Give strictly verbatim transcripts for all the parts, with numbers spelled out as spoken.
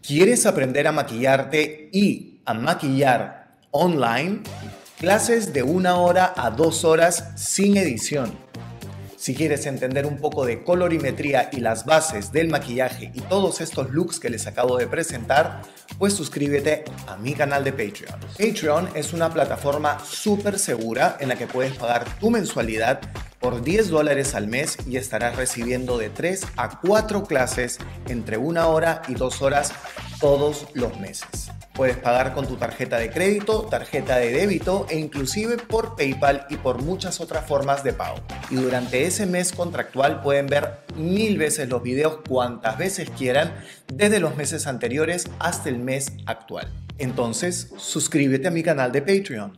¿Quieres aprender a maquillarte y a maquillar online? Clases de una hora a dos horas sin edición. Si quieres entender un poco de colorimetría y las bases del maquillaje y todos estos looks que les acabo de presentar, pues suscríbete a mi canal de Patreon. Patreon es una plataforma súper segura en la que puedes pagar tu mensualidad por diez dólares al mes y estarás recibiendo de tres a cuatro clases entre una hora y dos horas todos los meses. Puedes pagar con tu tarjeta de crédito, tarjeta de débito e inclusive por PayPal y por muchas otras formas de pago. Y durante ese mes contractual pueden ver mil veces los videos cuantas veces quieran, desde los meses anteriores hasta el mes actual. Entonces, suscríbete a mi canal de Patreon.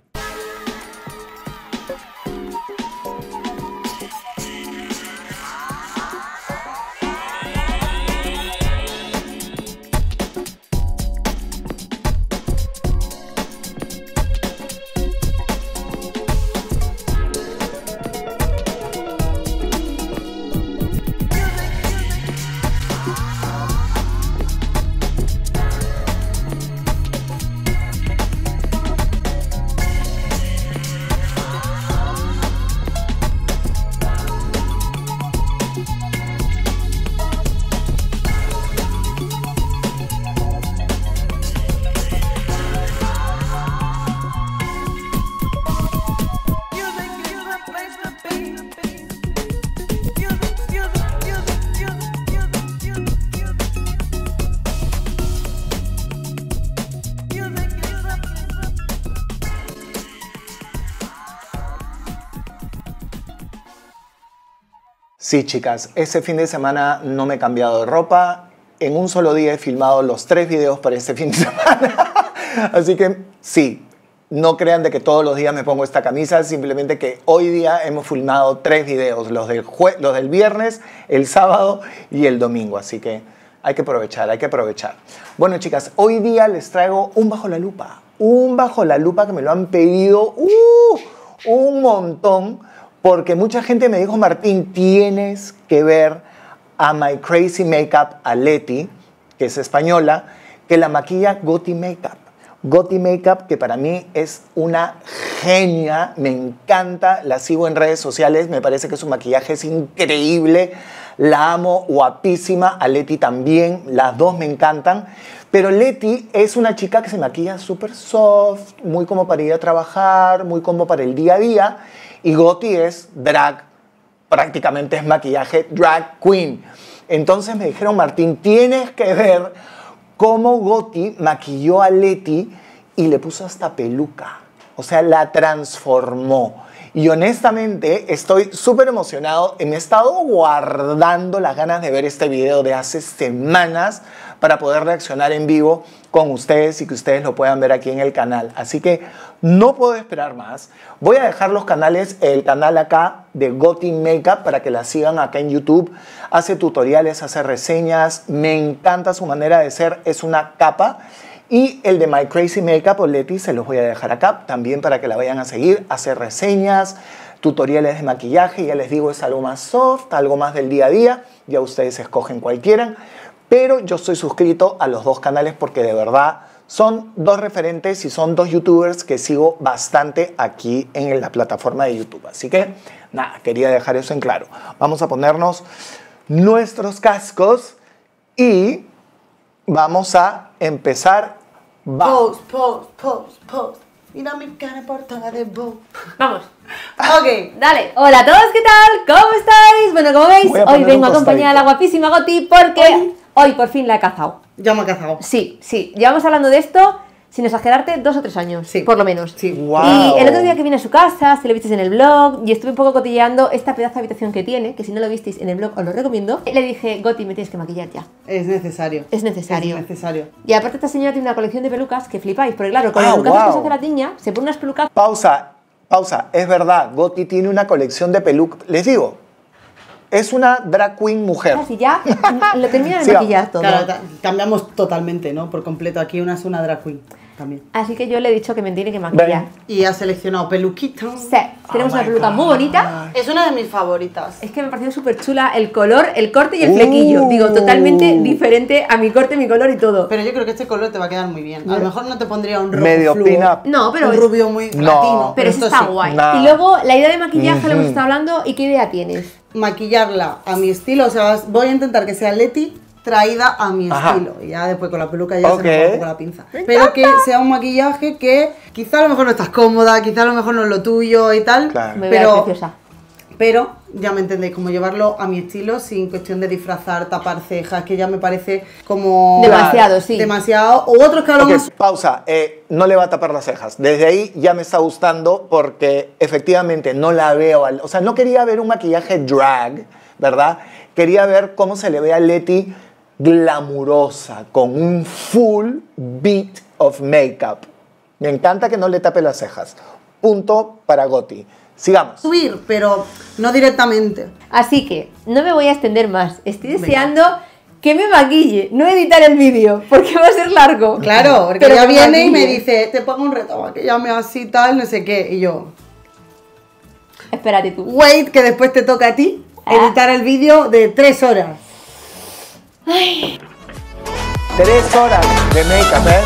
Sí, chicas, ese fin de semana no me he cambiado de ropa. En un solo día he filmado los tres videos para este fin de semana. Así que sí, no crean de que todos los días me pongo esta camisa, simplemente que hoy día hemos filmado tres videos, los del, jue los del viernes, el sábado y el domingo. Así que hay que aprovechar, hay que aprovechar. Bueno, chicas, hoy día les traigo un bajo la lupa. Un bajo la lupa que me lo han pedido uh, un montón. Porque mucha gente me dijo, Martín, tienes que ver a My Crazy Makeup, a Leti, que es española, que la maquilla Goti Makeup. Goti Makeup, que para mí es una genia, me encanta, la sigo en redes sociales, me parece que su maquillaje es increíble, la amo, guapísima, a Leti también, las dos me encantan. Pero Leti es una chica que se maquilla súper soft, muy como para ir a trabajar, muy como para el día a día. Y Goti es drag, prácticamente es maquillaje drag queen. Entonces me dijeron, Martín, tienes que ver cómo Goti maquilló a Leti y le puso hasta peluca. O sea, la transformó. Y honestamente estoy súper emocionado. Me he estado guardando las ganas de ver este video de hace semanas para poder reaccionar en vivo con ustedes y que ustedes lo puedan ver aquí en el canal. Así que no puedo esperar más. Voy a dejar los canales, el canal acá de Goti Makeup para que la sigan acá en YouTube. Hace tutoriales, hace reseñas. Me encanta su manera de ser. Es una capa. Y el de My Crazy Makeup o Leti se los voy a dejar acá también para que la vayan a seguir. Hace reseñas, tutoriales de maquillaje. Ya les digo, es algo más soft, algo más del día a día. Ya ustedes escogen cualquiera. Pero yo estoy suscrito a los dos canales porque de verdad son dos referentes y son dos youtubers que sigo bastante aquí en la plataforma de YouTube. Así que, nada, quería dejar eso en claro. Vamos a ponernos nuestros cascos y vamos a empezar. Pose, pose, pose, pose. Mira mi cara portada de voz. Vamos. Ok, dale. Hola a todos, ¿qué tal? ¿Cómo estáis? Bueno, como veis, hoy vengo acompañada de la guapísima Goti porque hoy, hoy por fin la he cazado. Ya me he cazado. Sí, sí. Llevamos hablando de esto, sin exagerarte, dos o tres años. Sí. Por lo menos. Sí. Wow. Y el otro día que vine a su casa, si lo visteis en el blog, y estuve un poco cotilleando esta pedazo de habitación que tiene, que si no lo visteis en el blog os lo recomiendo, le dije, Goti, me tienes que maquillar ya. Es necesario. Es necesario. Es necesario. Y aparte esta señora tiene una colección de pelucas que flipáis, porque claro, con Ah, las pelucas wow. que se hace la tiña, se pone unas pelucas. Pausa, pausa. Es verdad, Goti tiene una colección de pelucas. Les digo, Es una drag queen mujer. Así ya lo termina de Sí, maquillar todo. Claro, ta- cambiamos totalmente, ¿no? Por completo. Aquí una es una drag queen también. Así que yo le he dicho que me tiene que maquillar. Y ha seleccionado peluquita. Sí, tenemos Oh una my peluca muy God. bonita. Es una de mis favoritas. Es que me pareció súper chula el color, el corte y el Uh. flequillo. Digo, totalmente diferente a mi corte, mi color y todo. Pero yo creo que este color te va a quedar muy bien. A lo mejor no te pondría un rojo Medio fluo, pin-up. No, pero un es- rubio muy No. latino. Pero eso esto está sí. guay. Nah. Y luego, la idea de maquillaje, lo hemos Ujú. estado hablando. ¿Y qué idea tienes? Maquillarla a mi estilo, o sea, voy a intentar que sea Leti traída a mi Ajá. estilo. Y ya después con la peluca ya Ok. se me va un poco la pinza. Pero que sea un maquillaje que quizá a lo mejor no estás cómoda, quizá a lo mejor no es lo tuyo y tal. Claro. Me veo Pero, preciosa. pero ya me entendéis, como llevarlo a mi estilo sin cuestión de disfrazar, tapar cejas, que ya me parece como... Demasiado, sí. Demasiado. O otros que Ok, hablamos... pausa. Eh, no le va a tapar las cejas. Desde ahí ya me está gustando porque efectivamente no la veo. Al, o sea, no quería ver un maquillaje drag, ¿verdad? Quería ver cómo se le ve a Leti glamurosa, con un full beat of makeup. Me encanta que no le tape las cejas. Punto para Gotti. Sigamos. subir, pero no directamente. Así que no me voy a extender más. Estoy Venga. deseando que me maquille, no editar el vídeo, porque va a ser largo. Claro, porque Pero ella que viene y me maquille. dice, te pongo un reto, que llame así, tal, no sé qué. Y yo, Espérate tú. wait, que después te toca a ti Ah. editar el vídeo de tres horas. Tres horas de make-up, ¿eh?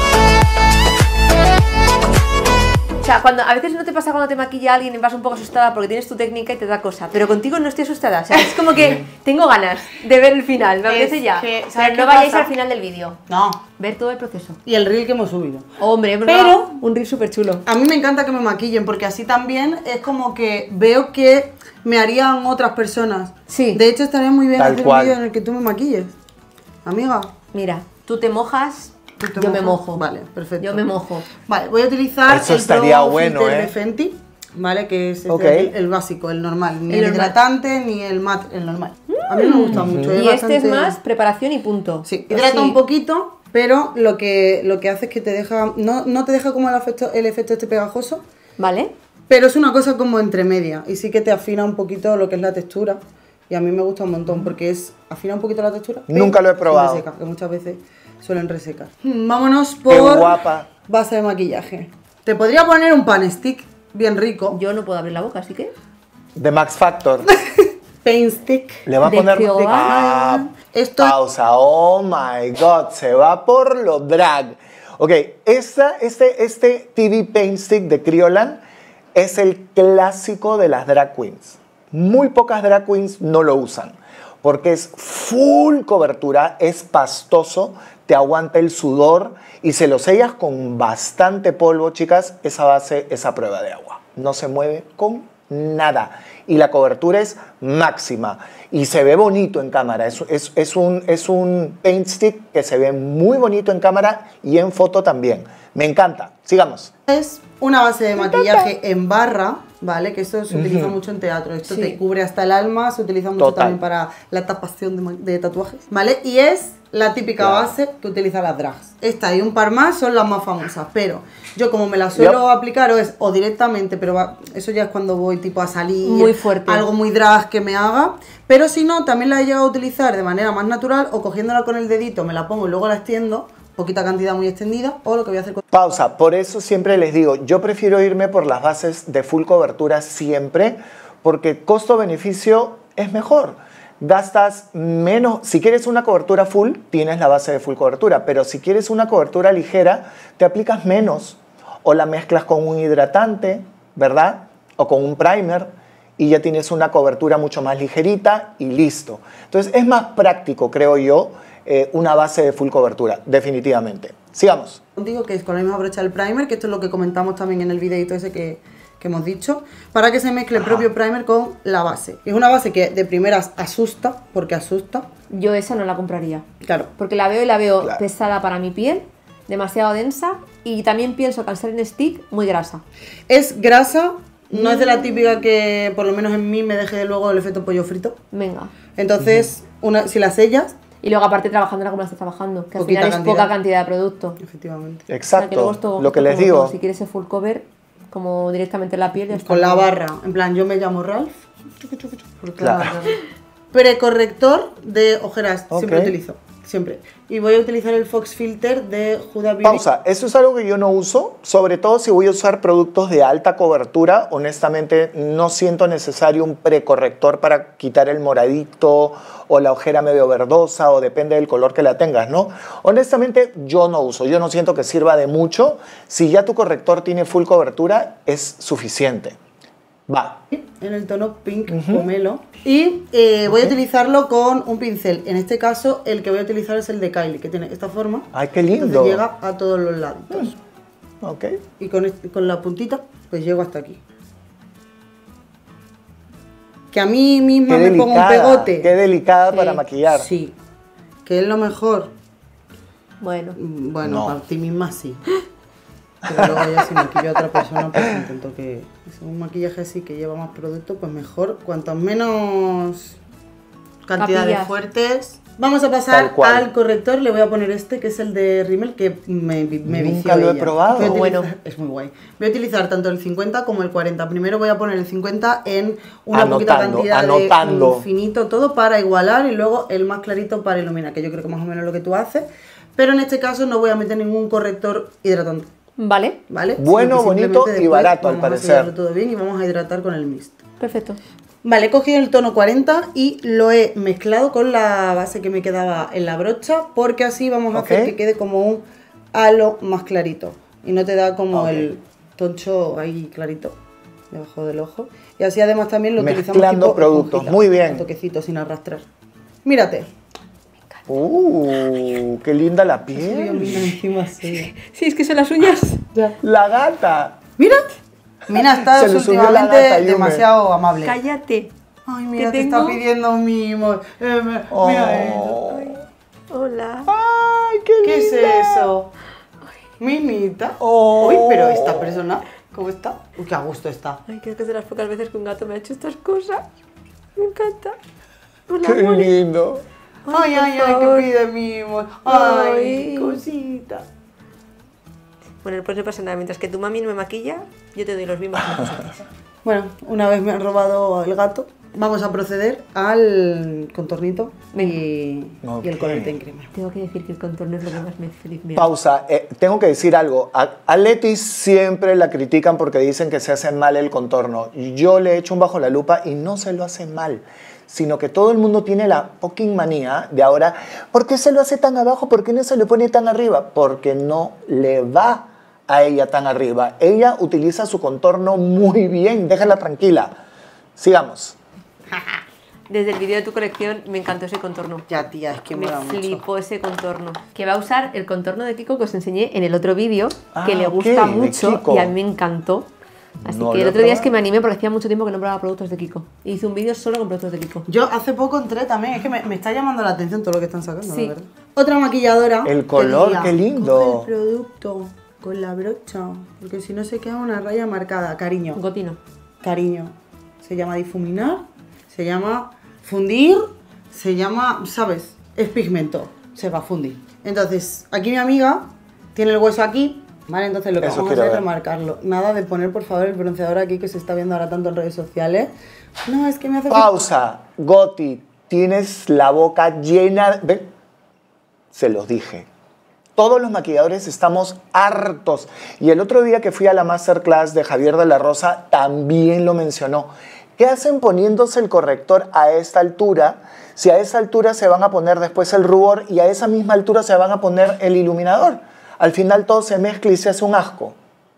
O sea, cuando, a veces no te pasa cuando te maquilla alguien y vas un poco asustada porque tienes tu técnica y te da cosa, pero contigo no estoy asustada. O sea, es como que tengo ganas de ver el final, me Es apetece ya. que, O sea, ¿sabes no qué vayáis pasa? al final del vídeo. No. Ver todo el proceso. Y el reel que hemos subido. Hombre, Pero- un reel súper chulo. A mí me encanta que me maquillen porque así también es como que veo que me harían otras personas. Sí. De hecho, estaría muy bien Tal hacer cual. un vídeo en el que tú me maquilles. Amiga. Mira, tú te mojas, ¿tú te yo me mojas? mojo. Vale, perfecto. Yo me mojo. Vale, voy a utilizar Eso el estaría Pro bueno, Filter ¿eh? de Fenty, ¿vale? Que es este Ok. el, el básico, el normal. Ni El el, normal. hidratante ni el matte, el normal. A mí me gusta mucho. Y este es bastante- más preparación y punto. Sí, Pues hidrata sí. un poquito, pero lo que, lo que hace es que te deja... No, no te deja como el efecto, el efecto este pegajoso, ¿Vale? pero es una cosa como entre media. Y sí que te afina un poquito lo que es la textura. Y a mí me gusta un montón porque es... Afina un poquito la textura. pero Nunca lo he sin probado. resecar, que muchas veces suelen resecar. Hmm, Vámonos Qué por guapa. base de maquillaje. Te podría poner un pan stick bien rico. Yo no puedo abrir la boca, así que... De Max Factor. Paint stick. Le va a De poner... Kyoto. Ah, Esto- pausa. Oh my God. Se va por lo drag. Ok, esta, este, este T V Paint Stick de Kryolan es el clásico de las drag queens. Muy pocas drag queens no lo usan. Porque es full cobertura, es pastoso, te aguanta el sudor y se lo sellas con bastante polvo, chicas. Esa base es a prueba de agua. No se mueve con nada. Y la cobertura es máxima. Y se ve bonito en cámara. Es, es, es, un, es un paint stick que se ve muy bonito en cámara y en foto también. Me encanta. Sigamos. Es una base de maquillaje en barra, ¿vale? Que esto se utiliza mucho en teatro. Esto Sí. te cubre hasta el alma, se utiliza mucho Total. también para la tapación de, ma- de tatuajes, ¿vale? Y es la típica Claro. base que utilizan las drags. Esta y un par más son las más famosas, pero yo como me la suelo Yep. aplicar o es o directamente, pero va- eso ya es cuando voy tipo a salir, Muy fuerte. algo muy drag que me haga, pero si no, también la he llegado a utilizar de manera más natural o cogiéndola con el dedito, me la pongo y luego la extiendo, poquita cantidad muy extendida, o lo que voy a hacer con... Pausa. Por eso siempre les digo, yo prefiero irme por las bases de full cobertura siempre, porque costo-beneficio es mejor. Gastas menos. Si quieres una cobertura full, tienes la base de full cobertura, pero si quieres una cobertura ligera, te aplicas menos. O la mezclas con un hidratante, ¿verdad? O con un primer, y ya tienes una cobertura mucho más ligerita y listo. Entonces es más práctico, creo yo, eh, una base de full cobertura, definitivamente. Sigamos. Contigo, que es con la misma brocha del primer, que esto es lo que comentamos también en el videito ese que, que hemos dicho, para que se mezcle el propio primer con la base. Es una base que de primeras asusta, porque asusta, Yo esa no la compraría. claro. Porque la veo y la veo Claro. pesada para mi piel, demasiado densa, y también pienso que al ser en stick, muy grasa. Es grasa, no es de la típica que por lo menos en mí me deje luego el efecto pollo frito. Venga. Entonces, una, si la sellas, Y luego aparte trabajándola como la estás trabajando, que al Poquita final es cantidad. poca cantidad de producto. efectivamente, O sea, que Exacto, luego es todo- lo que todo les como digo. todo. Si quieres el full cover, como directamente en la piel, ya está. con la barra, en plan, yo me llamo Ralph, porque Claro. la barra- precorrector de ojeras. Ok. Siempre lo utilizo. Siempre. Y voy a utilizar el Fox Filter de Huda Beauty. Pausa, eso es algo que yo no uso, sobre todo si voy a usar productos de alta cobertura. Honestamente, no siento necesario un precorrector para quitar el moradito o la ojera medio verdosa, o depende del color que la tengas, ¿no? Honestamente, yo no uso, yo no siento que sirva de mucho. Si ya tu corrector tiene full cobertura, es suficiente. Va. En el tono pink pomelo. Y eh, voy a utilizarlo con un pincel. En este caso, el que voy a utilizar es el de Kylie, que tiene esta forma. Ay, qué lindo. Entonces llega a todos los laditos. Ok. Y con, este- con la puntita, pues llego hasta aquí. Que a mí misma Qué me pongo un delicada, pegote. qué delicada para Sí. maquillar. Sí. Que es lo mejor. Bueno. Mm, Bueno, No. para ti misma sí. Pero luego ya si maquillo a otra persona, pues intento que es un maquillaje así que lleva más producto, pues mejor. Cuantas menos cantidades Capillas. fuertes. Vamos a pasar Tal cual. al corrector. Le voy a poner este, que es el de Rimmel, que me, me Nunca vició lo he ella. probado. Voy a utilizar- Bueno. Es muy guay. Voy a utilizar tanto el cincuenta como el cuarenta. Primero voy a poner el cincuenta en una Anotando, poquita cantidad anotando. de mm, finito todo para igualar, y luego el más clarito para iluminar, que yo creo que más o menos es lo que tú haces. Pero en este caso no voy a meter ningún corrector hidratante. Vale, ¿Vale? Bueno, Sino que bonito simplemente y después barato, al vamos a parecer. sellarlo todo bien y vamos a hidratar con el mist. perfecto. Vale, he cogido el tono cuarenta y lo he mezclado con la base que me quedaba en la brocha, porque así vamos a Ok. hacer que quede como un halo más clarito y no te da como Ok. el toncho ahí clarito debajo del ojo. Y así además también lo utilizamos Mezclando tipo productos, esponjita, muy bien. a toquecitos sin arrastrar. Mírate. Uh, qué linda la Dios mío, piel. encima sí. Sí, es que son las uñas. Ya. La gata. Mira. Mina está Se le subió la últimamente gata, Yume. demasiado amable. Cállate. Ay, mira, ¿Qué te está tengo? pidiendo un mimo. Eh, me- Oh. Mira esto. Hola. Ay, qué linda. ¿Qué es eso? Mimita. Oh. Uy, pero esta persona, ¿cómo está? Uy, qué a gusto está. Ay, creo que es de las pocas veces que un gato me ha hecho estas cosas. Me encanta. Hola, Qué Moni. lindo. Ay, por ay, ay, favor. que pide mimo. Ay, Ay. cosita. Bueno, pues no pasa nada. Mientras que tu mami no me maquilla, yo te doy los mismos que necesites. Bueno, una vez me han robado el gato, vamos a proceder al contornito y, Ok. y el colorete en crema. Tengo que decir que el contorno es lo que más me feliz me hace. Pausa. Eh, tengo que decir algo. A, a Leti siempre la critican porque dicen que se hace mal el contorno. Yo le echo un bajo la lupa y no se lo hace mal, sino que todo el mundo tiene la fucking manía de ahora, ¿por qué se lo hace tan abajo? ¿Por qué no se lo pone tan arriba? Porque no le va a ella tan arriba. Ella utiliza su contorno muy bien, déjala tranquila. Sigamos. Desde el vídeo de tu colección me encantó ese contorno. Ya, tía, es que Me mola mucho. flipó ese contorno. Que va a usar el contorno de Kiko que os enseñé en el otro vídeo, Ah, que le ok, gusta de mucho Kiko. y a mí me encantó. Así No que lo el he otro día es probado. que me animé porque hacía mucho tiempo que no probaba productos de Kiko. Y hice un vídeo solo con productos de Kiko. Yo hace poco entré también, es que me, me está llamando la atención todo lo que están sacando, Sí. la verdad. Otra maquilladora. El que color, diga, qué lindo. "Coge el producto con la brocha, porque si no se queda una raya marcada. Cariño, Gotino. cariño. Se llama difuminar, se llama fundir, se llama, ¿sabes? Es pigmento, se va a fundir. Entonces, aquí mi amiga tiene el hueso aquí, ¿vale? Entonces lo que Eso vamos a quiero hacer es ver. remarcarlo. Nada de poner, por favor, el bronceador aquí que se está viendo ahora tanto en redes sociales. No, es que me hace... Pausa. Goti, tienes la boca llena... ¿Ven? Se los dije. Todos los maquilladores estamos hartos. Y el otro día que fui a la masterclass de Javier de la Rosa, también lo mencionó. ¿Qué hacen poniéndose el corrector a esta altura? Si a esa altura se van a poner después el rubor y a esa misma altura se van a poner el iluminador. Al final todo se mezcla y se hace un asco.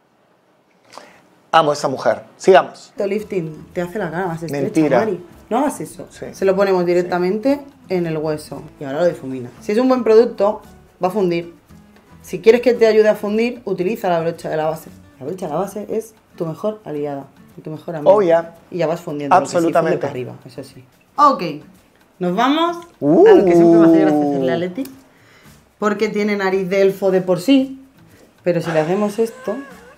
Amo a esta mujer. Sigamos. El lifting te hace la cara más estrecha, Mentira. Mari. No hagas eso. Sí. Se lo ponemos directamente en el hueso y ahora lo difumina. Si es un buen producto, va a fundir. Si quieres que te ayude a fundir, utiliza la brocha de la base. La brocha de la base es tu mejor aliada y tu mejor amiga. Oh, ya. Y ya vas fundiendo. lo que sí, funde Absolutamente. para arriba, eso sí. Ok. Nos vamos Uh. a lo que siempre me hace gracia hacerle a Leti. Porque tiene nariz de elfo de por sí. Pero si le hacemos esto...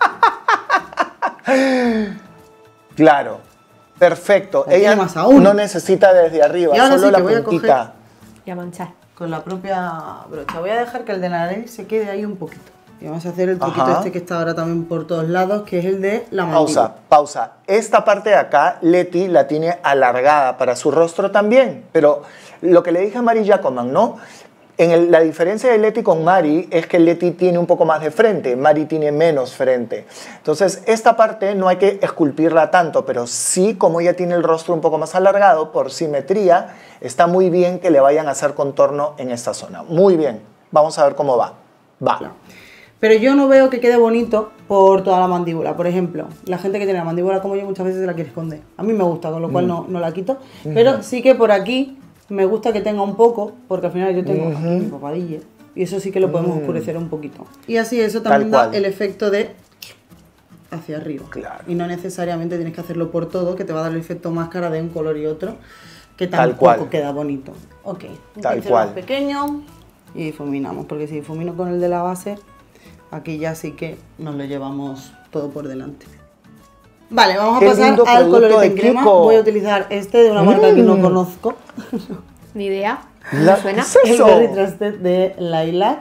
Claro. Perfecto. La tiene Ella más aún. no necesita desde arriba, Y ahora solo sí la que voy a puntita. coger- Y a manchar. Con la propia brocha. Voy a dejar que el de la nariz se quede ahí un poquito. Y vamos a hacer el truquito Ajá. este que está ahora también por todos lados, que es el de la mandíbula. Pausa, pausa. Esta parte de acá, Leti la tiene alargada para su rostro también. Pero lo que le dije a Mari Jacoman, ¿no? En el- la diferencia de Leti con Mari es que Leti tiene un poco más de frente, Mari tiene menos frente. Entonces, esta parte no hay que esculpirla tanto, pero sí, como ella tiene el rostro un poco más alargado, por simetría, está muy bien que le vayan a hacer contorno en esta zona. Muy bien. Vamos a ver cómo va. Va. Pero yo no veo que quede bonito por toda la mandíbula. Por ejemplo, la gente que tiene la mandíbula como yo muchas veces se la quiere esconder. A mí me gusta, con lo cual no, no la quito. Pero sí que por aquí me gusta que tenga un poco, porque al final yo tengo aquí mi papadilla. Y eso sí que lo podemos oscurecer un poquito. Y así eso también Tal da cual. el efecto de hacia arriba. Claro. Y no necesariamente tienes que hacerlo por todo, que te va a dar el efecto máscara de un color y otro, que Tal tampoco cual. queda bonito. Ok, un Tal pincel cual. más pequeño y difuminamos, porque si difumino con el de la base, aquí ya sí que nos lo llevamos todo por delante. Vale, vamos a Qué pasar lindo al producto colorete de en crema. Kiko. Voy a utilizar este de una marca que no Mm. conozco. Ni idea. La- ¿Me suena? ¿Qué es El eso? Berry Trusted de Lilac.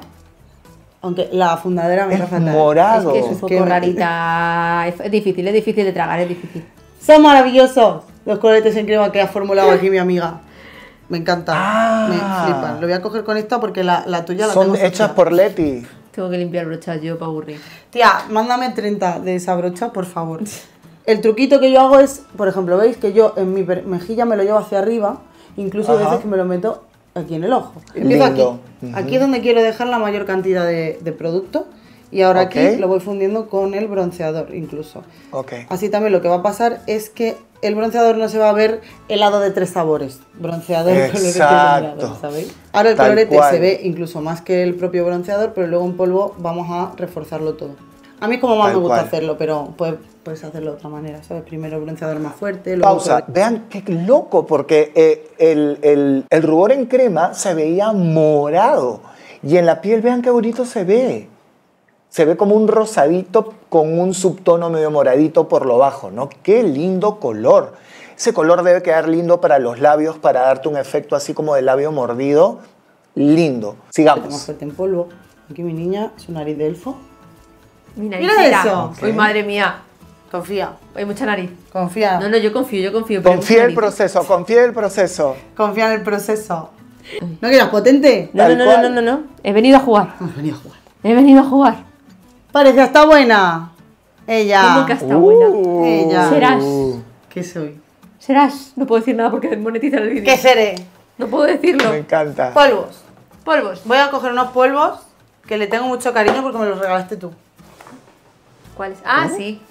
Aunque la fundadera me Es está fatal. morado. Es que es un Es poco que me- rarita. Es es difícil, es difícil de tragar, es difícil. Son maravillosos los coloretes en crema que ha formulado aquí mi amiga. Me encantan, Ah. me flipan. Lo voy a coger con esta porque la, la tuya la Son tengo hechas sucia. por Leti. Tengo que limpiar brochas yo para aburrir. Tía, mándame treinta de esa brocha, por favor. El truquito que yo hago es, por ejemplo, veis que yo en mi per- mejilla me lo llevo hacia arriba, incluso hay Ajá. veces que me lo meto aquí en el ojo. Empiezo Lindo. aquí. Aquí es donde quiero dejar la mayor cantidad de, de producto y ahora Ok. aquí lo voy fundiendo con el bronceador incluso. Ok. Así también lo que va a pasar es que el bronceador no se va a ver helado de tres sabores. Bronceador, colorete, Exacto. bronceador, ¿sabéis? Ahora el Tal colorete cual. se ve incluso más que el propio bronceador, pero luego en polvo vamos a reforzarlo todo. A mí es como más Tal me gusta cual. hacerlo, pero puedes, puedes hacerlo de otra manera, ¿sabes? Primero el bronceador más fuerte, luego... Pausa. colorete. Vean qué loco, porque eh, el, el- el rubor en crema se veía morado. Y en la piel, vean qué bonito se ve. Se ve como un rosadito con un subtono medio moradito por lo bajo, ¿no? Qué lindo color. Ese color debe quedar lindo para los labios, para darte un efecto así como de labio mordido. Lindo. Más Sigamos. fuerte en polvo. Aquí mi niña, su nariz de elfo. Mi Mira naricita. eso. Uy, madre mía. Confía, Hay mucha nariz. confía. No, no, yo confío, yo confío. pero hay Confía mucha el nariz. proceso, confía el proceso. Confía en el proceso. ¿No quieras potente? No, no, Tal no, no, cual. no, no, no. He venido a jugar. Vamos, vení a jugar. He venido a jugar. Parece hasta buena. Ella. ¿Cómo que está buena? Ella. Serás. ¿Qué soy? Serás. No puedo decir nada porque monetiza el vídeo. ¿Qué seré? No puedo decirlo. Me encanta. Polvos. Polvos. Voy a coger unos polvos que le tengo mucho cariño porque me los regalaste tú. ¿Cuáles? Ah, sí.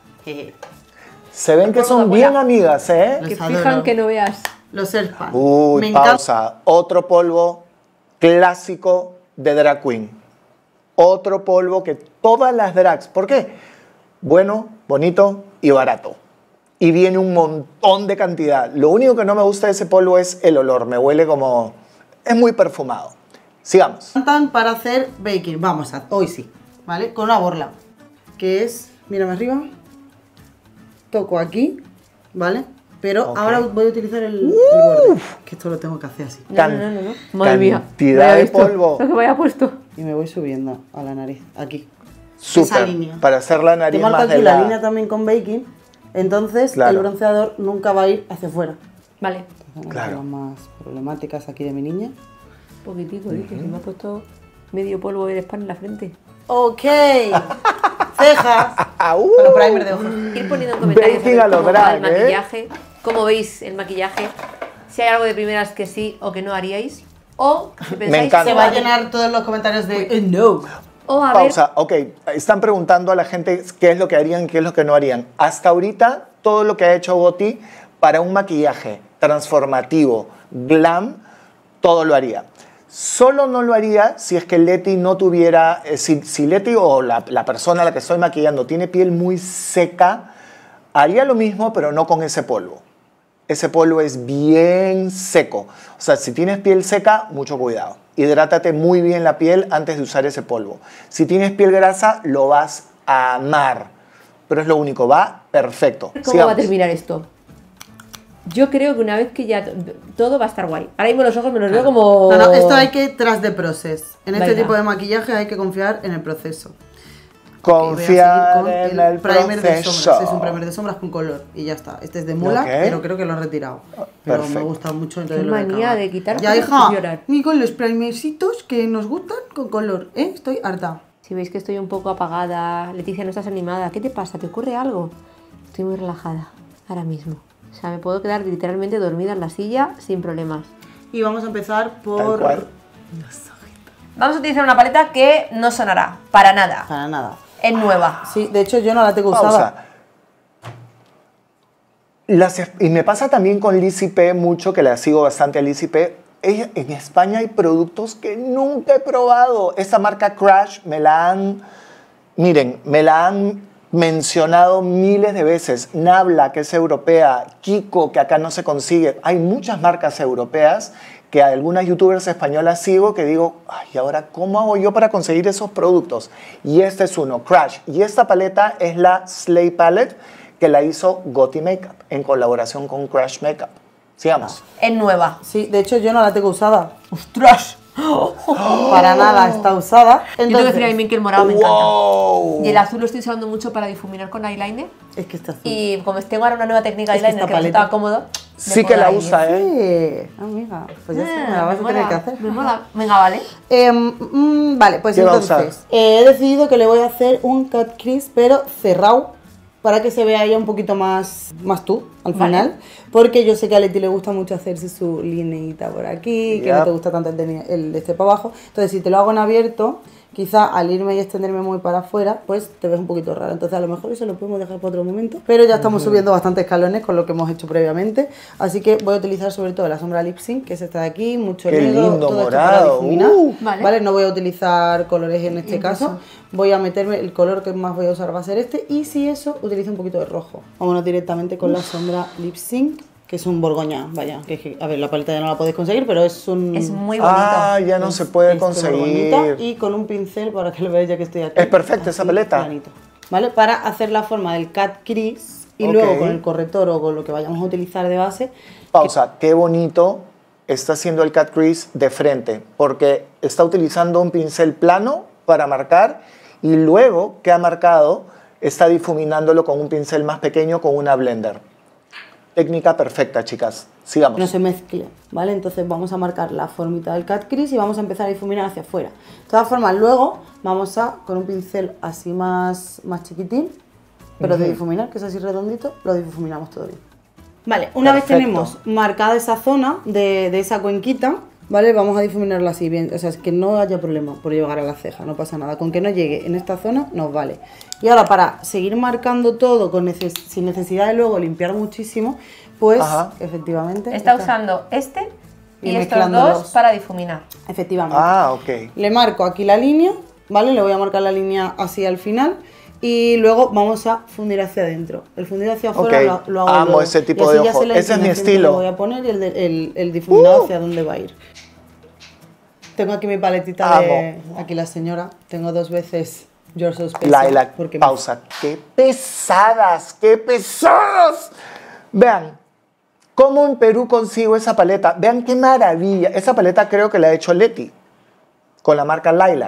Se ven que Polvo son de bien abuela. amigas, ¿eh? Los Que adoro. fijan que no veas. Los Elfan. Uy, me encanta. pausa. Otro polvo clásico de drag queen. Otro polvo que todas las drags. ¿Por qué? Bueno, bonito y barato. Y viene un montón de cantidad. Lo único que no me gusta de ese polvo es el olor. Me huele como... Es muy perfumado. Sigamos. Encantan para hacer baking. Vamos a, hoy sí, ¿vale? Con una borla. Que es, mírame arriba. Toco aquí, ¿vale? Pero Ok. ahora voy a utilizar el, el borde. Que esto lo tengo que hacer así. No, Can- no, no, no, no. Madre mía. cantidad Vaya de visto. polvo. Lo que me haya puesto. Y me voy subiendo a la nariz. Aquí. Súper. línea. Para hacer la Te nariz marco más aquí la delgada. línea también con baking. Entonces Claro. el bronceador nunca va a ir hacia afuera. Vale. Son Claro. las más problemáticas aquí de mi niña. Un poquitico, ¿eh? Que se me ha puesto medio polvo de spam en la frente. Ok. Cejas. Ah, uh. Bueno, primer de ojos. Ir poniendo en comentarios a Baking ver a lo cómo va el drag, ¿eh? maquillaje, cómo veis el maquillaje, si hay algo de primeras que sí o que no haríais, o si pensáis encanta. Se va a llenar todos los comentarios de eh, no. o a ver, Pausa. Ok, están preguntando a la gente qué es lo que harían y qué es lo que no harían. Hasta ahorita, todo lo que ha hecho Goti para un maquillaje transformativo, glam, todo lo haría. Solo no lo haría si es que Leti no tuviera, eh, si, si Leti o la, la persona a la que estoy maquillando tiene piel muy seca, haría lo mismo, pero no con ese polvo. Ese polvo es bien seco. O sea, si tienes piel seca, mucho cuidado. Hidrátate muy bien la piel antes de usar ese polvo. Si tienes piel grasa, lo vas a amar. Pero es lo único, va perfecto. ¿cómo va a Sigamos. terminar esto? Yo creo que una vez que ya t- todo va a estar guay. Ahora mismo los ojos me los veo como... No, no, esto hay que tras de proceso. En este Venga. tipo de maquillaje hay que confiar en el proceso. Confiar Ok, voy a seguir en con el primer de proceso. sombras. Es un primer de sombras con color y ya está. Este es de mula, Ok. pero creo que lo he retirado. Pero perfecto. me gusta mucho, entonces Qué lo he manía acabado. de quitar Ya, cosas hija, y llorar. ni con los primercitos que nos gustan con color, ¿eh? Estoy harta. Si veis que estoy un poco apagada, Leticia, no estás animada, ¿qué te pasa? ¿Te ocurre algo? Estoy muy relajada ahora mismo. O sea, me puedo quedar literalmente dormida en la silla sin problemas. Y vamos a empezar Tal por... cual. Vamos a utilizar una paleta que no sonará, para nada. Para nada. Es nueva. Sí, de hecho yo no la tengo usada. Pausa. Las, y me pasa también con Lizzy P mucho, que la sigo bastante a Lizzy P. Ella, en España hay productos que nunca he probado. Esta marca Crash me la han, miren, me la han mencionado miles de veces. Nabla, que es europea, Kiko, que acá no se consigue. Hay muchas marcas europeas que a algunas youtubers españolas sigo que digo, ay, ¿ahora cómo hago yo para conseguir esos productos? Y este es uno, Crash. Y esta paleta es la Slay Palette, que la hizo Gotti Makeup en colaboración con Crash Makeup. Sigamos. Es nueva. Sí, de hecho yo no la tengo usada. ¡Ostras! Para nada está usada. Yo tengo que decir Entonces, también que el morado me encanta. Wow. Y el azul lo estoy usando mucho para difuminar con eyeliner. es que está azul. Y como tengo ahora una nueva técnica de Es que eyeliner esta que me paleta- resultaba cómodo. me Sí pongo que la ahí. usa, ¿eh? Sí, amiga, pues ya Ah, está, me la vas me a tener mola, que hacer. Me mola. Venga, vale. Eh, mm, vale, pues ¿Qué va a usar? entonces eh, he decidido que le voy a hacer un cut crease, pero cerrado, para que se vea ella un poquito más, más tú al Vale. final. Porque yo sé que a Leti le gusta mucho hacerse su lineita por aquí, que Yep. no te gusta tanto el de, el de este para abajo. Entonces, si te lo hago en abierto, quizá al irme y extenderme muy para afuera, pues te ves un poquito raro. Entonces, a lo mejor eso lo podemos dejar para otro momento. Pero ya estamos subiendo bastantes escalones con lo que hemos hecho previamente. Así que voy a utilizar sobre todo la sombra Lip Sync, que es esta de aquí, mucho Qué negro, lindo, todo esto para morado. difuminar. Uh. Vale. Vale, no voy a utilizar colores en este Incluso. caso. Voy a meterme, el color que más voy a usar va a ser este. Y si eso, utilizo un poquito de rojo. Vámonos directamente con la sombra Lip Sync, que es un Borgoña, vaya. Que, es que- a ver, la paleta ya no la podéis conseguir, pero es un... Es muy bonito. Ah, ya no es se puede este conseguir. borgoñita. Y con un pincel, para que lo veáis ya que estoy aquí. Es perfecta esa así, paleta. planito. ¿Vale? Para hacer la forma del cut crease. Y Ok. luego con el corrector o con lo que vayamos a utilizar de base. Pausa. Qué bonito está haciendo el cut crease de frente, porque está utilizando un pincel plano para marcar y luego que ha marcado está difuminándolo con un pincel más pequeño con una blender. Técnica perfecta, chicas. Sigamos. No se mezcle, ¿vale? Entonces vamos a marcar la formita del cut crease y vamos a empezar a difuminar hacia afuera. De todas formas, luego vamos a, con un pincel así más, más chiquitín, pero de difuminar, que es así redondito, lo difuminamos todo bien. Vale, una Perfecto. vez tenemos marcada esa zona de, de esa cuenquita, ¿vale? Vamos a difuminarla así bien, o sea, es que no haya problema por llegar a la ceja, no pasa nada. Con que no llegue en esta zona nos vale. Y ahora para seguir marcando todo con neces- sin necesidad de luego limpiar muchísimo, pues Ajá. efectivamente... Está esta- usando este y, Y estos mezclándolos. dos para difuminar. Efectivamente. Ah, ok. Le marco aquí la línea, ¿vale? Le voy a marcar la línea así al final. Y luego vamos a fundir hacia adentro. El fundir hacia afuera Ok. lo, lo hago Amo luego. ese tipo Y así de ya ojo. sé la Ese es mi inclinación que estilo. le voy a poner y el, de- el, el difuminado Uh. hacia dónde va a ir. Tengo aquí mi paletita de... Amo. Aquí la señora. Tengo dos veces You're So Special. Laila, porque me- pausa. ¡Qué pesadas! ¡Qué pesadas! Vean, ¿cómo en Perú consigo esa paleta? Vean qué maravilla. Esa paleta creo que la ha hecho Leti, con la marca Lilac.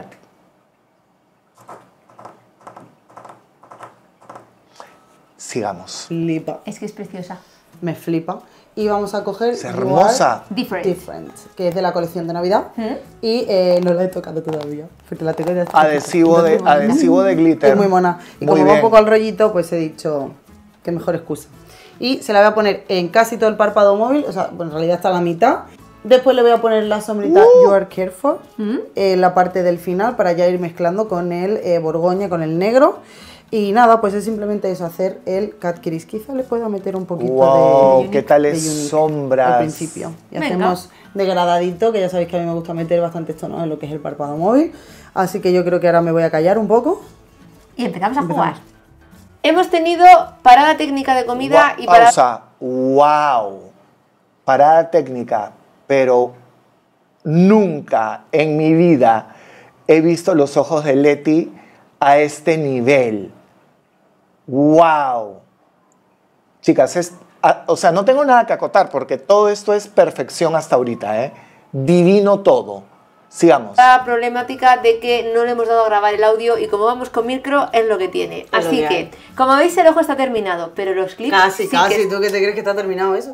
Sigamos. Flipa. Es que es preciosa. Me flipa. Y vamos a coger... Es You hermosa. Are Different. Different, que es de la colección de Navidad. ¿Mm? Y eh, no la he tocado todavía, porque la tengo ya... Adhesivo de, Es muy bonita. adhesivo de glitter. Es muy mona. Y Muy como va un bien. poco al rollito, pues he dicho que mejor excusa. Y se la voy a poner en casi todo el párpado móvil, o sea, bueno, en realidad hasta la mitad. Después le voy a poner la sombrita Uh. You Are Cared For, en la parte del final, para ya ir mezclando con el eh, borgoña, con el negro. Y nada, pues es simplemente eso, hacer el cut crease. Quizá le pueda meter un poquito Wow, de... qué de tales unique sombras. al principio. Y Venga. hacemos degradadito, que ya sabéis que a mí me gusta meter bastantes tonos en lo que es el párpado móvil. Así que yo creo que ahora me voy a callar un poco. Y empezamos a Empezamos. jugar. Hemos tenido parada técnica de comida Gua- y parada... Pausa. Wow. Parada técnica, pero nunca en mi vida he visto los ojos de Leti a este nivel. Wow. Chicas, es a- o sea, no tengo nada que acotar porque todo esto es perfección hasta ahorita, ¿eh? Divino todo. Sigamos. La problemática de que no le hemos dado a grabar el audio y como vamos con micro es lo que tiene. Es lo Así que que, hay. como veis, el ojo está terminado, pero los clips Casi, sí casi. que... ¿Tú qué te crees que está terminado eso?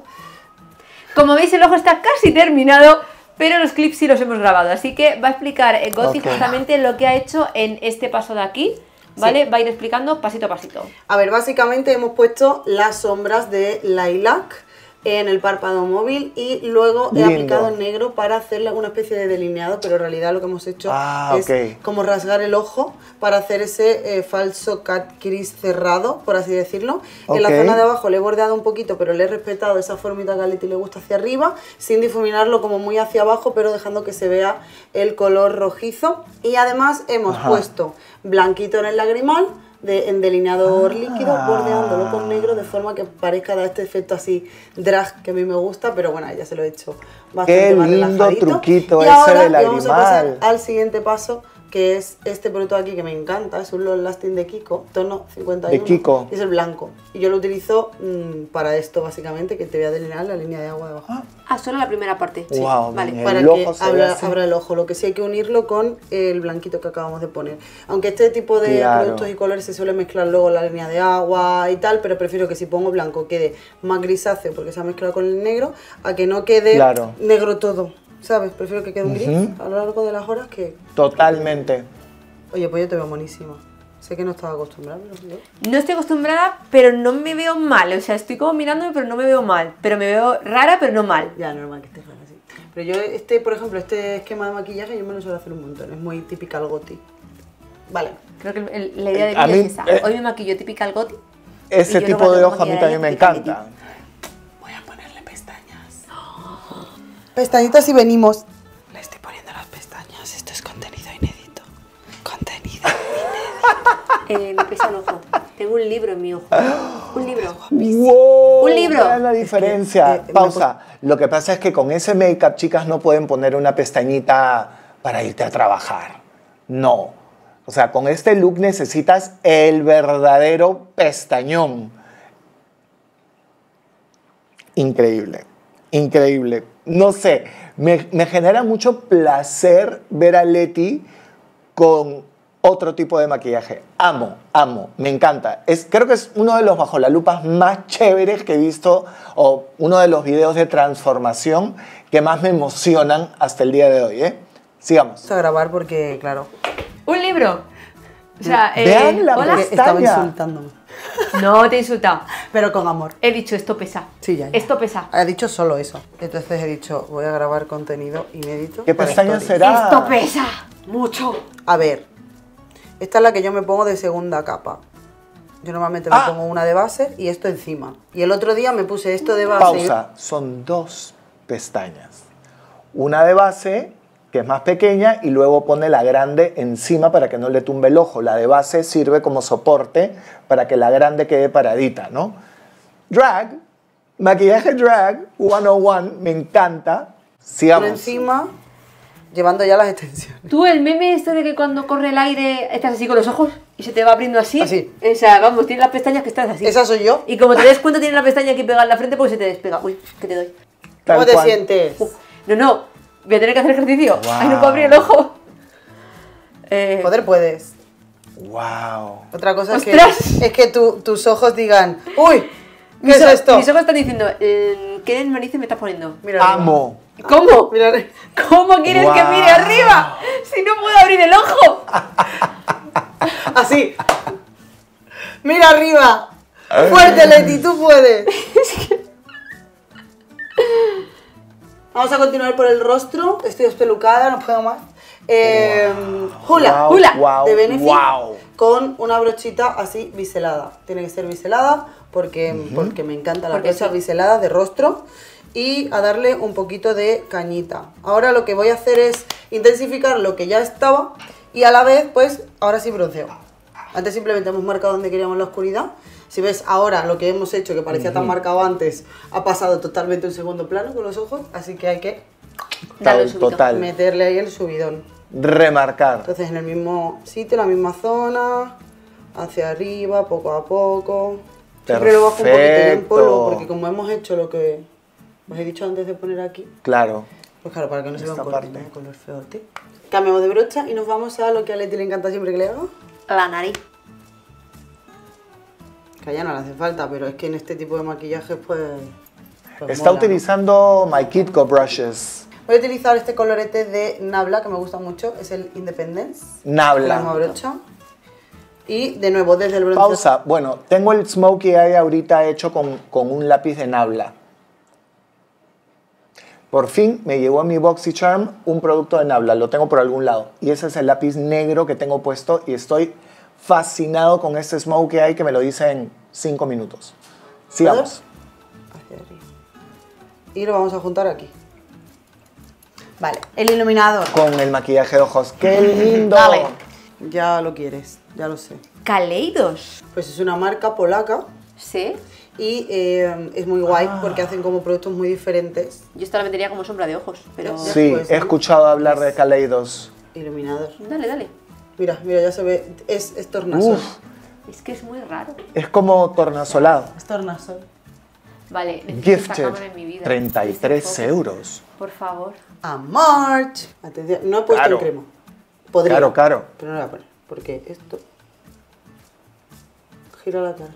Como veis, el ojo está casi terminado, pero los clips sí los hemos grabado. Así que va a explicar eh, Goti Ok. justamente lo que ha hecho en este paso de aquí, ¿vale? Sí. Va a ir explicando pasito a pasito. A ver, básicamente hemos puesto las sombras de Lilac en el párpado móvil y luego he Lindo. aplicado el negro para hacerle una especie de delineado, pero en realidad lo que hemos hecho Ah, es ok. como rasgar el ojo para hacer ese eh, falso cat crease cerrado, por así decirlo. En la Ok. zona de abajo le he bordeado un poquito, pero le he respetado esa formita que a Leti le gusta hacia arriba, sin difuminarlo como muy hacia abajo, pero dejando que se vea el color rojizo. Y además hemos Ajá. puesto blanquito en el lagrimal, de, en delineador Ah. líquido, bordeándolo con negro de forma que parezca dar este efecto así drag que a mí me gusta, pero bueno, ya se lo he hecho bastante Qué más lindo relajadito. truquito y ese ahora de le vamos a pasar lagrimal. al siguiente paso, que es este producto de aquí que me encanta, es un Long Lasting de Kiko, tono cincuenta y uno, De Kiko. y es el blanco. Y yo lo utilizo mmm, para esto básicamente, que te voy a delinear la línea de agua de abajo. Ah, solo la primera parte. Sí, Wow, vale. el Para que ojo se ve abra, así. abra el ojo. Lo que sí hay que unirlo con el blanquito que acabamos de poner. Aunque este tipo de Claro. productos y colores se suele mezclar luego la línea de agua y tal, pero prefiero que si pongo blanco quede más grisáceo porque se ha mezclado con el negro, a que no quede Claro. negro todo, ¿sabes? Prefiero que quede un gris Ujú. a lo largo de las horas que... Totalmente. Oye, pues yo te veo monísima. Sé que no estaba acostumbrada, pero yo... No estoy acostumbrada, pero no me veo mal. O sea, estoy como mirándome, pero no me veo mal. Pero me veo rara, pero no mal. Ya, normal que estés rara, así. Pero yo, este, por ejemplo, este esquema de maquillaje yo me lo suelo hacer un montón. Es muy typical goti. Vale. Creo que el- el- la idea de A vídeo mí, es esa. eh, Hoy me maquillo típica al goti. y Ese yo luego tipo de tengo que ojo a mí maquillar también me típica Leti. encanta. Voy a ponerle pestañas. Pestañitas y venimos. Le estoy poniendo las pestañas. Esto es contenido inédito. Contenido. Eh, me pesa el ojo. Tengo un libro en mi ojo. Un libro. ¡Wow! Un libro. Vean la diferencia. eh, me Pausa. Lo que pasa es que con ese make-up, chicas, no pueden poner una pestañita para irte a trabajar. No. O sea, con este look necesitas el verdadero pestañón. Increíble. Increíble. No sé, me, me genera mucho placer ver a Leti con otro tipo de maquillaje. Amo, amo, me encanta. Es, creo que es uno de los bajo la lupa más chéveres que he visto, o uno de los videos de transformación que más me emocionan hasta el día de hoy, ¿eh? Sigamos. Vamos a grabar porque, claro, Un libro. O sea, eh, Vean la hola. porque estaba Pestaña. insultándome. No te he insultado. Pero con amor. He dicho esto pesa. Sí, ya, ya. Esto pesa. Ha dicho solo eso. Entonces he dicho, voy a grabar contenido inédito. ¿Qué para pestaña Stories. será? Esto pesa. Mucho. A ver, esta es la que yo me pongo de segunda capa. Yo normalmente me Ah. pongo una de base y esto encima. Y el otro día me puse esto de base. Pausa. Son dos pestañas. Una de base, que es más pequeña, y luego pone la grande encima para que no le tumbe el ojo. La de base sirve como soporte para que la grande quede paradita, ¿no? Drag, maquillaje drag, ciento uno, me encanta. Por Sigamos. encima, llevando ya las extensiones. Tú, el meme este de que cuando corre el aire estás así con los ojos y se te va abriendo así. Así. O sea, vamos, tienes las pestañas que estás así. Esa soy yo. Y como te des cuenta, tienes la pestaña aquí pegada en la frente porque se te despega. Uy, que te doy. Tal ¿Cómo te cual. sientes? Uh, no, no. Voy a tener que hacer ejercicio. Wow. Ay, no puedo abrir el ojo. Eh, Poder puedes. Wow. Otra cosa es que, ¡Ostras! es que tu- tus ojos digan, uy, ¿qué mis, es ojos- esto? mis ojos están diciendo, eh, ¿qué narices me estás poniendo? Mira arriba. Amo. ¿Cómo? Mira arriba. ¿Cómo quieres que Wow. mire arriba? Si no puedo abrir el ojo. Así. Mira arriba. Fuerte, Leti, tú puedes. Vamos a continuar por el rostro. Estoy espelucada, no puedo más. Eh, Hula, Wow, Hula wow, de Benefit wow. con una brochita así biselada. Tiene que ser biselada porque, porque me encantan las Porque brochas sí. biseladas de rostro. Y a darle un poquito de cañita. Ahora lo que voy a hacer es intensificar lo que ya estaba y a la vez, pues, ahora sí bronceo. Antes simplemente hemos marcado donde queríamos la oscuridad. Si ves ahora lo que hemos hecho, que parecía tan marcado antes, ha pasado totalmente a un segundo plano con los ojos, así que hay que Dale un subidón. Total. meterle ahí el subidón. Remarcar. Entonces en el mismo sitio, en la misma zona, hacia arriba, poco a poco. Siempre lo bajo un poquito ya en polvo, Perfecto. porque como hemos hecho lo que os he dicho antes de poner aquí, Claro. pues claro, para que no se vea un Esta color, parte. ¿no? Color feote. Cambiamos de brocha y nos vamos a lo que a Leti le encanta siempre que le hago. La nariz. Que a ella no le hace falta, pero es que en este tipo de maquillaje pues... pues Está mola, ¿no? utilizando My Kitco brushes. Voy a utilizar este colorete de Nabla, que me gusta mucho, es el Independence. Nabla. La misma brocha. Y de nuevo, desde el bronceador. Pausa. Bueno, tengo el Smokey Eye ahorita hecho con, con un lápiz de Nabla. Por fin me llegó a mi BoxyCharm un producto de Nabla, lo tengo por algún lado. Y ese es el lápiz negro que tengo puesto y estoy fascinado con este Smokey Eye que me lo dice en cinco minutos. Sigamos. Hacia arriba. Y lo vamos a juntar aquí. Vale, el iluminador. Con el maquillaje de ojos. ¡Qué lindo! Dale. Ya lo quieres, ya lo sé. Kaleidos. Pues es una marca polaca Sí. y eh, es muy guay Ah. porque hacen como productos muy diferentes. Yo esta la metería como sombra de ojos, pero... Ya. Sí, Después, he ¿no? escuchado hablar de Kaleidos. Iluminador. Dale, dale. Mira, mira, ya se ve. Es, es tornasol. Uf, Es que es muy raro. es como tornasolado. Es tornasol. Vale, necesito esta Gifted, cámara en mi vida. treinta y Este tres foco. euros. Por favor. A March. Atención, no he puesto Claro. el crema. Podría. Claro, claro. Pero no lo voy a poner. Porque esto. Gira la cara.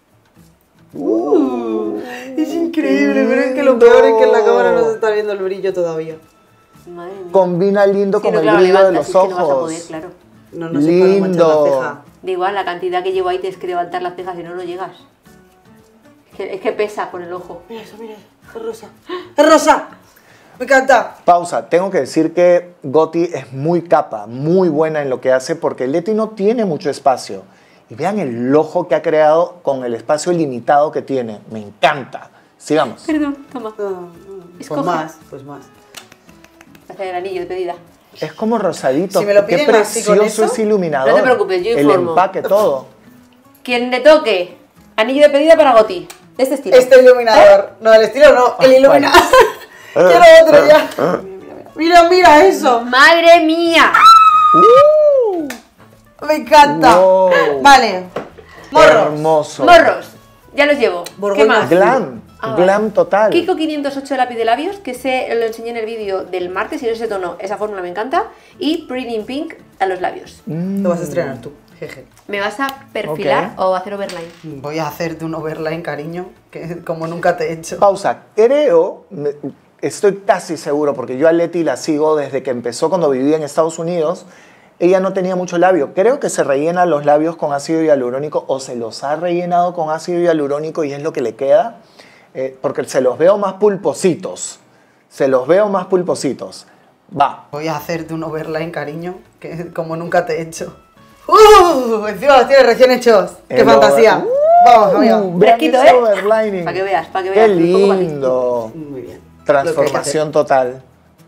Uh, es increíble, pero es que lo peor es que en la cámara no se está viendo el brillo todavía. Madre mía. Combina lindo Sí, con no, el claro, brillo de levantas, los es que no vas a ojos. poder, claro. No, no se puede manchar Lindo. la ceja. Da igual, la cantidad que llevo ahí tienes que levantar las cejas y no lo llegas. Es que, es que pesa con el ojo. Mira eso, mira. Es rosa. ¡Es rosa! Me encanta. Pausa, tengo que decir que Goti es muy capa, muy buena en lo que hace porque Leti no tiene mucho espacio. Y vean el ojo que ha creado con el espacio limitado que tiene. Me encanta. Sigamos. Perdón, toma. No, no. Pues Escoge. más, pues más. Hacer el anillo de pedida. Es como rosadito. Si me lo Qué piden así con precioso eso, ese iluminador. no te preocupes, yo El informo. empaque, todo. Quien le toque anillo de pedida para Goti. De este estilo. Este iluminador. No, el estilo no. El iluminador. Quiero otro ya. Mira, mira, mira. Mira, mira eso. ¡Madre mía! Uh, Me encanta. Wow. Vale. Morros. Hermoso. Morros. Ya los llevo. ¿Qué Borgoña. más? Glam. Ah, vale. Glam total. Kiko quinientos ocho lápiz de labios, que se lo enseñé en el vídeo del martes y en ese tono, esa fórmula me encanta. Y Pretty in Pink a los labios. Lo vas a estrenar tú. Jeje. ¿Me vas a perfilar Ok. o hacer overline? Voy a hacerte un overline, cariño, que como nunca te he hecho. Pausa. Creo, me- estoy casi seguro, porque yo a Leti la sigo desde que empezó cuando vivía en Estados Unidos. Ella no tenía mucho labio. Creo que se rellena los labios con ácido hialurónico o se los ha rellenado con ácido hialurónico y es lo que le queda. Eh, porque se los veo más pulpositos. Se los veo más pulpositos. Va. Voy a hacerte un overline, cariño, que como nunca te he hecho. ¡Uh! Encima los tienes recién hechos. ¡Qué El fantasía! over- Vamos, amiga. Uh, vean Fresquito, ese ¿eh? overlining. Pa' que veas, pa' que Qué veas, un poco para ti. lindo. Muy bien. Transformación total.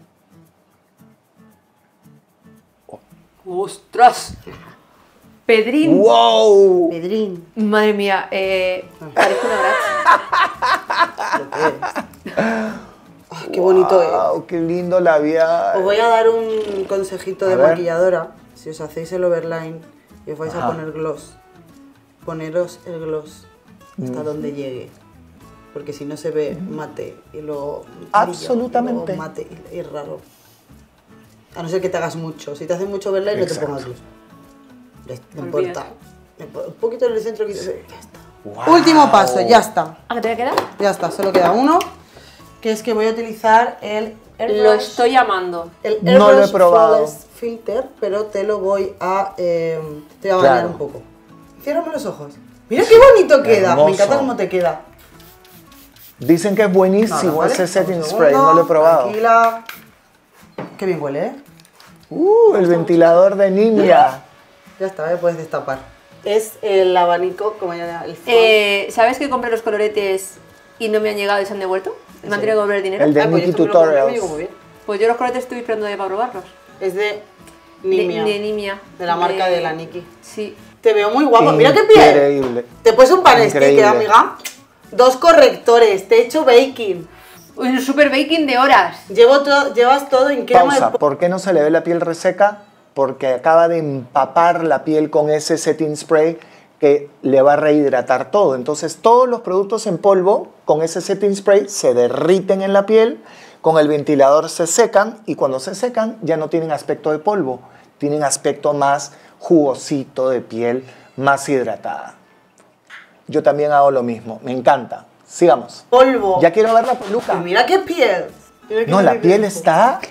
¡Ostras! Pedrín. ¡Wow! Pedrín. Madre mía, eh, parece una bracha. Lo que eres. Ah, qué bonito es. Wow, qué lindo labial. Os voy a dar un consejito de A ver. maquilladora. Si os hacéis el overline y os vais Ajá. a poner gloss, poneros el gloss hasta donde llegue. Porque si no se ve mate y luego brillo, Absolutamente. y luego mate y, y raro. A no ser que te hagas mucho. Si te haces mucho overline, no te Exacto. pongas gloss. No no Olvídate. importa. Un poquito en el centro, que ya está. Wow. Último paso, ya está. ¿A qué te voy a quedar? Ya está, solo queda uno. Que es que voy a utilizar el Lo Airbrush- estoy amando. el No lo he Airbrush probado. Flawless Filter, pero te lo voy a, eh, te voy a bañar Claro. un poco. Ciérrame los ojos. Mira qué bonito queda. Hermoso. Me encanta cómo te queda. Dicen que es buenísimo No, no, ¿vale? ese setting Un spray, segundo, no lo he probado. Tranquila. Qué bien huele, ¿eh? Uh, el ventilador de Ninja. Ya está, ¿eh? Puedes destapar. Es el abanico, como ya el fan. Eh, ¿Sabes que compré los coloretes y no me han llegado y se han devuelto? Me han tenido que devolver el dinero. El de Ah, pues Nikki esto me lo compré, me Tutorials. llegó muy bien. Pues yo los coloretes estoy esperando ya para probarlos. Es de Nimia. De, de Nimia. De la marca de la Nikki. Sí. Te veo muy guapo. Mira qué piel. Increíble. Te pones un pan stick, Increíble. ¿eh, amiga? Dos correctores, te he hecho baking. Un super baking de horas. Llevo to- llevas todo en crema Pausa. de... ¿Por qué no se le ve la piel reseca? Porque acaba de empapar la piel con ese setting spray que le va a rehidratar todo. Entonces todos los productos en polvo con ese setting spray se derriten en la piel, con el ventilador se secan y cuando se secan ya no tienen aspecto de polvo, tienen aspecto más jugosito de piel, más hidratada. Yo también hago lo mismo, me encanta. Sigamos. Polvo. Ya quiero ver la peluca. Y mira qué piel. Mira qué No, la piel. piel está...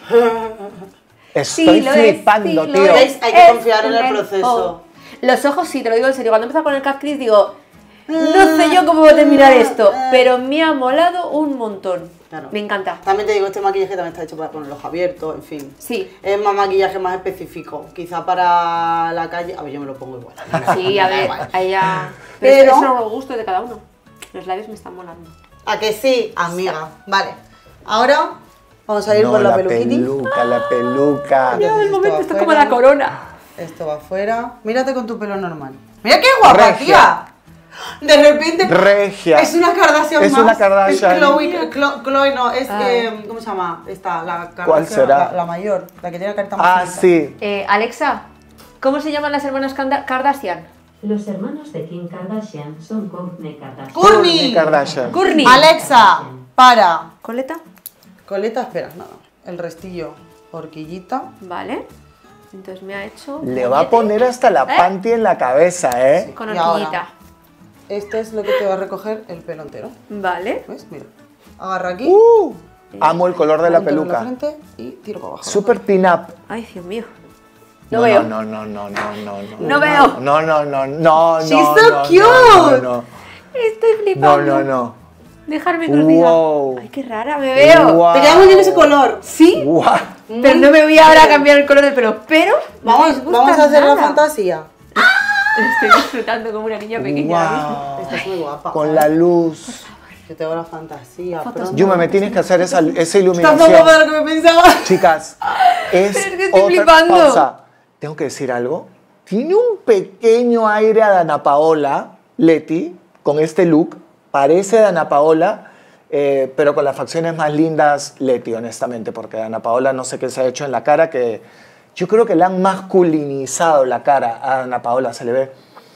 Estoy Sí, lo es, flipando, sí, lo tío. es. Hay que confiar en el proceso. Los ojos, sí, te lo digo en serio. Cuando empezó con el Cat Crease digo, no sé yo cómo voy a terminar esto, pero me ha molado un montón. Claro. Me encanta. También te digo, este maquillaje también está hecho para poner los ojos abiertos, en fin. Sí. Es más maquillaje más específico. Quizá para la calle... A ver, yo me lo pongo igual. Sí, a ver, a ella... Pero- Pero eso es los gustos de cada uno. Los labios me están molando. ¿A que sí, amiga? Vale. Ahora vamos a ir No, por la, la peluquini. peluca, la peluca. Mira, Entonces, el momento, esto esto es como afuera. la corona. Esto va afuera. Mírate con tu pelo normal. ¡Mira qué guapa, Regia. tía! De repente... Regia. Es una Kardashian Es más. una Kardashian. Es Chloe, Chloe, Chloe no, es... Ah. eh, ¿cómo se llama? Esta, la Kardashian. ¿Cuál será? La, la mayor, la que tiene la carita más Ah, finita. sí. Eh, Alexa, ¿cómo se llaman las hermanas Kanda- Kardashian? Los hermanos de Kim Kardashian son Kourtney Kardashian. ¡Kourtney! Kourtney Kardashian. Kourtney. Alexa, para. ¿Coleta? Coleta, espera, no, no. El restillo, horquillita. Vale. Entonces me ha hecho... Le va a poner hasta la ¿Eh? panty en la cabeza, ¿eh? Con Y horquillita. ahora. Este es lo que te va a recoger el pelo entero. Vale. ¿Ves? Mira. Agarra aquí. Uh, amo el color de la punto en peluca. frente y tiro para abajo. Super pin-up. Ay, Dios mío. No, No veo. No, no, no, no, no, no. No veo. No, no, no, no, She's no, so no, cute. No, no, Estoy no, flipando. no, no. Dejarme que os diga. Wow. Ay, qué rara me veo. Wow. Te queda muy bien ese color. Sí, Guau. pero no me voy ahora a cambiar el color del pelo. Pero no me Vamos, disgusta vamos a hacer la nada. fantasía. Estoy disfrutando como una niña pequeña. ahora mismo. Wow. Estás muy guapa. Con la luz. Yo tengo la fantasía. Fotos. pronto. Yuma, me tienes que hacer esa, esa Estás más iluminación. guapa de lo que me pensaba. Chicas, es Pero es que estoy otra flipando. pausa. Tengo que decir algo. Tiene un pequeño aire a Dana Paola, Leti, con este look. Parece Dana Paola, eh, pero con las facciones más lindas, Leti, honestamente, porque Dana Paola no sé qué se ha hecho en la cara, que yo creo que le han masculinizado la cara a Dana Paola, se le ve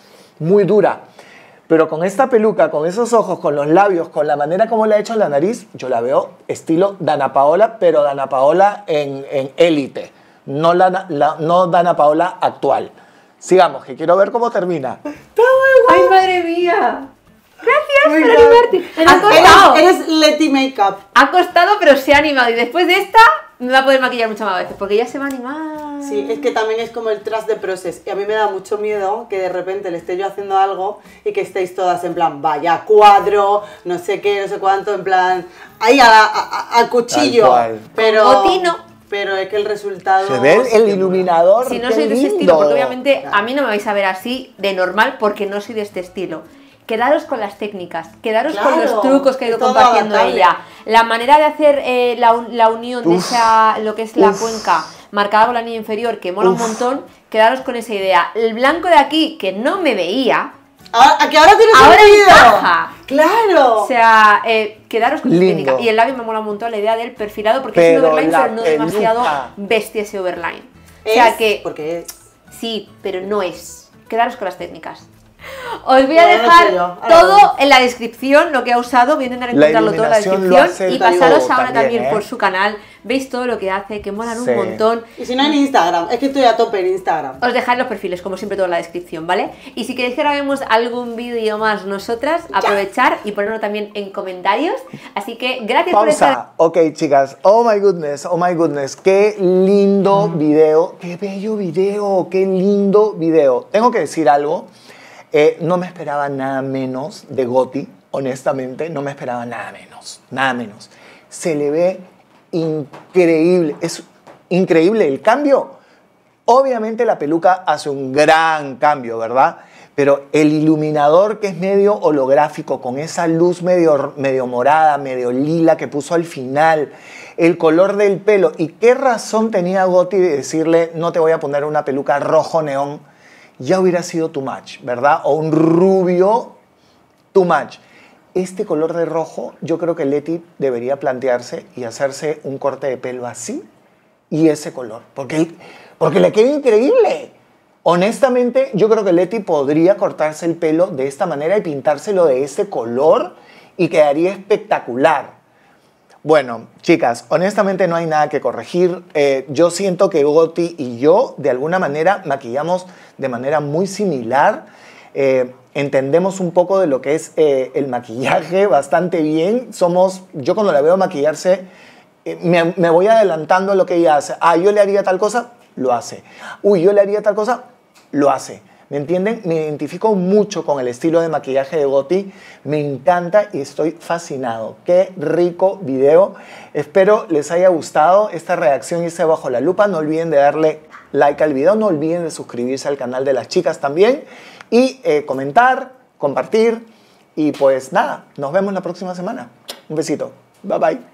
muy dura. Pero con esta peluca, con esos ojos, con los labios, con la manera como le ha hecho en la nariz, yo la veo estilo Dana Paola, pero Dana Paola en en élite, no, la, la- no Dana Paola actual. Sigamos, que quiero ver cómo termina. Ay, madre mía. Gracias por Mira. animarte. Ha Ah, costado. Eres, eres Leti Makeup. Ha costado, pero se ha animado. Y después de esta, me va a poder maquillar muchas más veces. Porque ya se va a animar. Sí, es que también es como el trust de process. Y a mí me da mucho miedo que de repente le esté yo haciendo algo y que estéis todas en plan, vaya cuadro, no sé qué, no sé cuánto, en plan, ahí a, a- a- al cuchillo. Tal cual. Pero, Botino. pero es que el resultado... Se ve el iluminador. Si no qué soy de ese lindo. estilo, porque obviamente a mí no me vais a ver así de normal porque no soy de este estilo. Quedaros con las técnicas, quedaros con Claro, los trucos que ha ido es todo compartiendo adaptable. ella. La manera de hacer eh, la, un- la unión de Uf. esa, lo que es la Uf. cuenca marcada con la anillo inferior, que mola Uf. un montón, quedaros con esa idea. El blanco de aquí, que no me veía, Ahora, ¿a que ahora tienes Ahora sentido? encaja. ¡Claro! o sea, eh, quedaros con esa Lindo. técnica. Y el labio me mola un montón la idea del perfilado, porque es Pero un overline, la pero no peluca. demasiado bestia ese overline. O Es sea que... Porque Sí, pero no es. Quedaros con las técnicas. Os voy a Bueno, no dejar sé yo, ahora todo vamos. en la descripción, lo que ha usado, voy a intentar La encontrarlo todo en la iluminación lo descripción hace y todo pasaros ahora también, también ¿eh? por su canal. Veis todo lo que hace, que molan Sí. un montón. Y si no en Instagram, es que estoy a tope en Instagram. Os dejáis los perfiles, como siempre, todo en la descripción, ¿vale? Y si queréis que grabemos algún vídeo más nosotras, aprovechar y ponerlo también en comentarios. Así que gracias por estar... Pausa. Ok, chicas. Oh my goodness, oh my goodness. Qué lindo video. Qué bello video. Qué lindo video. Tengo que decir algo. Eh, no me esperaba nada menos de Gotti, honestamente. No me esperaba nada menos. Nada menos. Se le ve increíble. Es increíble el cambio. Obviamente la peluca hace un gran cambio, ¿verdad? Pero el iluminador que es medio holográfico, con esa luz medio, medio morada, medio lila que puso al final, el color del pelo. ¿Y qué razón tenía Gotti de decirle no te voy a poner una peluca rojo neón? Ya hubiera sido too much, ¿verdad? O un rubio too much. Este color de rojo, yo creo que Leti debería plantearse y hacerse un corte de pelo así y ese color. Porque, porque le queda increíble. Honestamente, yo creo que Leti podría cortarse el pelo de esta manera y pintárselo de este color y quedaría espectacular. Bueno, chicas, honestamente no hay nada que corregir. Eh, yo siento que Goti y yo, de alguna manera, maquillamos de manera muy similar. Eh, entendemos un poco de lo que es eh, el maquillaje bastante bien. Somos, yo cuando la veo maquillarse, eh, me, me voy adelantando a lo que ella hace. Ah, yo le haría tal cosa, lo hace. Uy, yo le haría tal cosa, lo hace. ¿Me entienden? Me identifico mucho con el estilo de maquillaje de Goti. Me encanta y estoy fascinado. Qué rico video. Espero les haya gustado esta reacción y este bajo la lupa. No olviden de darle like al video. No olviden de suscribirse al canal de las chicas también. Y eh, comentar, compartir. Y pues nada, nos vemos la próxima semana. Un besito. Bye bye.